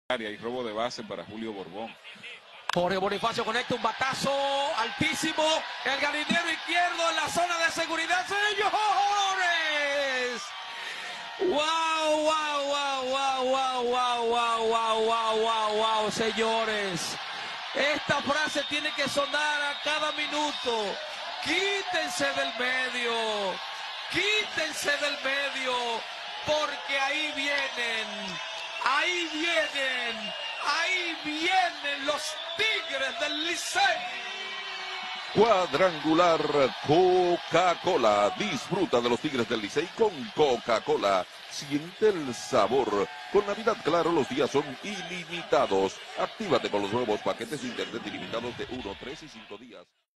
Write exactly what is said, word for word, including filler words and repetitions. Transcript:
Y robo de base para Julio Borbón. Jorge Bonifacio conecta un batazo altísimo. El galinero izquierdo en la zona de seguridad. ¡Señores! ¡Wow, wow, wow, wow, wow, wow, wow, wow, wow, wow, wow, señores! Esta frase tiene que sonar a cada minuto. Quítense del medio. Quítense del medio. Porque ahí vienen. Ahí vienen. Ahí vienen los Tigres del Licey. Cuadrangular Coca-Cola. Disfruta de los Tigres del Licey con Coca-Cola. Siente el sabor. Con Navidad, claro, los días son ilimitados. Actívate con los nuevos paquetes de internet ilimitados de uno, tres y cinco días.